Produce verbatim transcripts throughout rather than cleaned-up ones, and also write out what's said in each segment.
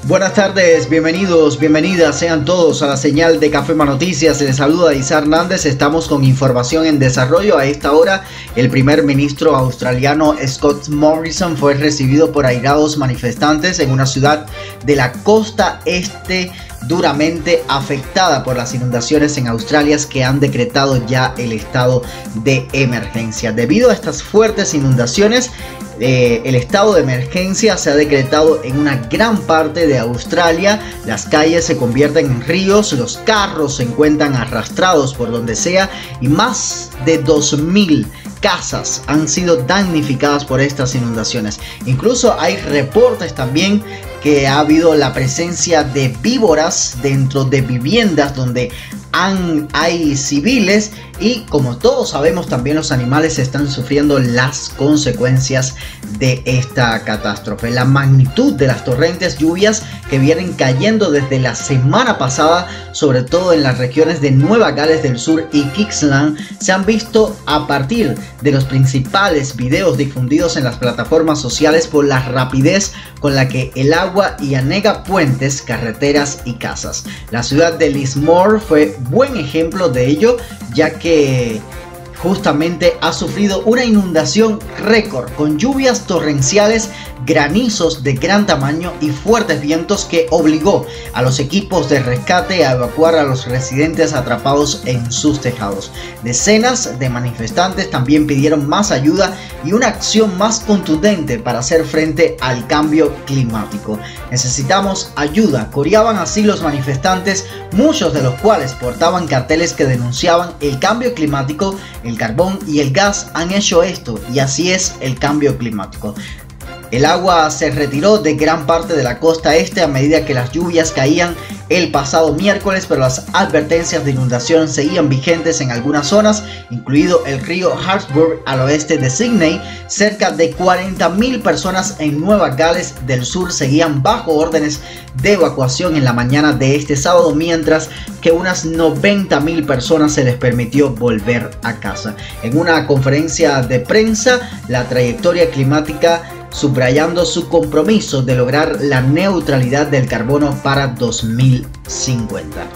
Buenas tardes, bienvenidos, bienvenidas sean todos a la señal de Cafema Noticias. Les saluda Isa Hernández. Estamos con información en desarrollo. A esta hora, el primer ministro australiano Scott Morrison fue recibido por airados manifestantes en una ciudad de la costa este duramente afectada por las inundaciones en Australia, que han decretado ya el estado de emergencia. Debido a estas fuertes inundaciones, Eh, el estado de emergencia se ha decretado en una gran parte de Australia. Las calles se convierten en ríos, los carros se encuentran arrastrados por donde sea y más de dos mil casas han sido damnificadas por estas inundaciones. Incluso hay reportes también que ha habido la presencia de víboras dentro de viviendas donde han, hay civiles, y como todos sabemos también los animales están sufriendo las consecuencias de esta catástrofe. La magnitud de las torrentes lluvias que vienen cayendo desde la semana pasada, sobre todo en las regiones de Nueva Gales del Sur y Gippsland, se han visto a partir de los principales videos difundidos en las plataformas sociales por la rapidez con la que el agua y anega puentes, carreteras y casas. La ciudad de Lismore fue buen ejemplo de ello, ya que justamente ha sufrido una inundación récord con lluvias torrenciales, granizos de gran tamaño y fuertes vientos que obligó a los equipos de rescate a evacuar a los residentes atrapados en sus tejados. Decenas de manifestantes también pidieron más ayuda y una acción más contundente para hacer frente al cambio climático. Necesitamos ayuda, coreaban así los manifestantes, muchos de los cuales portaban carteles que denunciaban el cambio climático. El carbón y el gas han hecho esto, y así es el cambio climático. El agua se retiró de gran parte de la costa este a medida que las lluvias caían el pasado miércoles, pero las advertencias de inundación seguían vigentes en algunas zonas, incluido el río Hartsburg al oeste de Sydney. Cerca de cuarenta mil personas en Nueva Gales del Sur seguían bajo órdenes de evacuación en la mañana de este sábado, mientras que unas noventa mil personas se les permitió volver a casa. En una conferencia de prensa, la trayectoria climática subrayando su compromiso de lograr la neutralidad del carbono para dos mil cincuenta.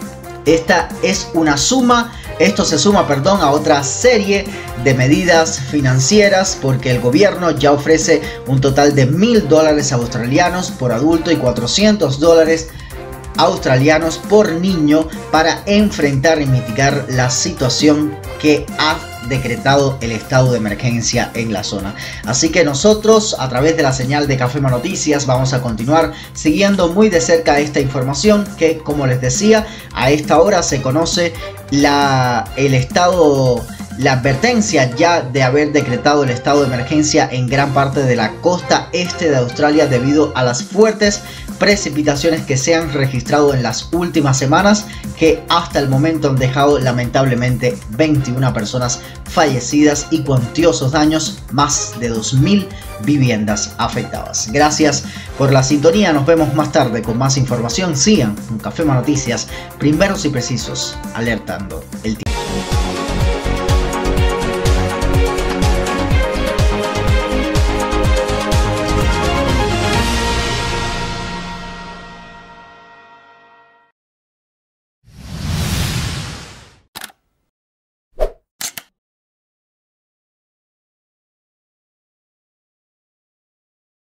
Esta es una suma, esto se suma, perdón, a otra serie de medidas financieras, porque el gobierno ya ofrece un total de mil dólares australianos por adulto y cuatrocientos dólares australianos por niño para enfrentar y mitigar la situación que ha decretado el estado de emergencia en la zona. Así que nosotros, a través de la señal de Cafema Noticias, vamos a continuar siguiendo muy de cerca esta información que, como les decía, a esta hora se conoce la, el estado, la advertencia ya de haber decretado el estado de emergencia en gran parte de la costa este de Australia debido a las fuertes precipitaciones que se han registrado en las últimas semanas, que hasta el momento han dejado lamentablemente veintiuna personas fallecidas y cuantiosos daños, más de dos mil viviendas afectadas. Gracias por la sintonía, nos vemos más tarde con más información. Sigan con Cafema Noticias, primeros y precisos, alertando el tiempo.